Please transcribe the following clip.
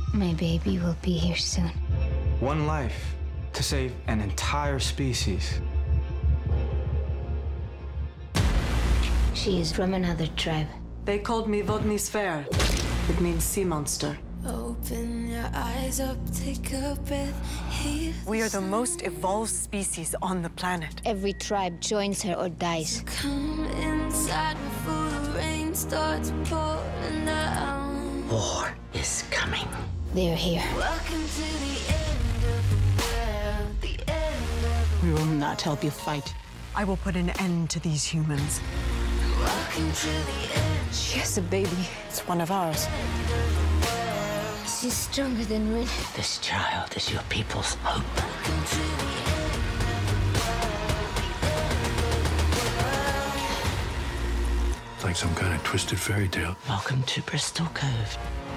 My baby will be here soon. One life to save an entire species. She is from another tribe. They called me Vodny Sfer. It means sea monster. Open your eyes up, take a breath. We are the most evolved species on the planet. Every tribe joins her or dies. Come inside before the rain starts pouring down. War is coming. They're here. Welcome to the end of the world, the end of We will not help you fight. I will put an end to these humans. Welcome to the end. She has a baby. It's one of ours. She's stronger than Rena. This child is your people's hope. Welcome to the end. It's like some kind of twisted fairy tale. Welcome to Bristol Cove.